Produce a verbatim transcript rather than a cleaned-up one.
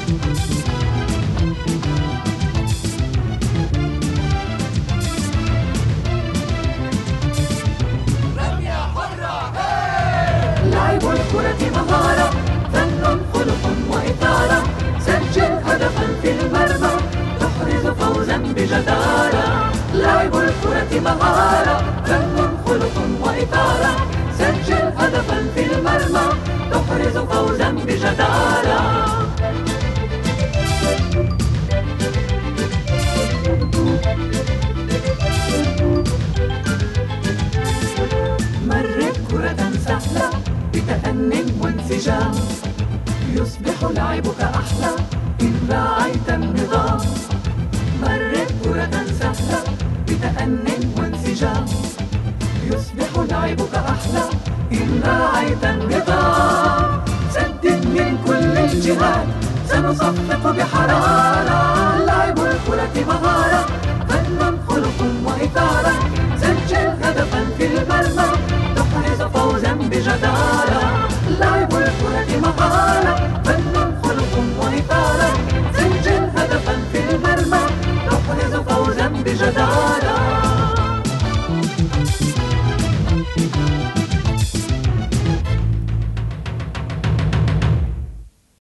لعب الكرة مهارة، فن خلق وإثارة، سجل هدفا في المرمى تحرز فوزا بجدارة. لعب الكرة مهارة، فن خلق وإثارة، سجل هدفا في المرمى تحرز فوزا بجدارة. مرر كرة سهلة بتأن وانسجام، يصبح لعبك أحلى إن راعيت النظام. مرر كرة سهلة بتأن وانسجام، يصبح لعبك أحلى إن راعيت النظام. سدد من كل الجهات، سنصفق بحرارة. لعب الكرة مهارة، فن خلق وإثارة، سجل هدفا في المرمى تحرز فوزا بجدارة.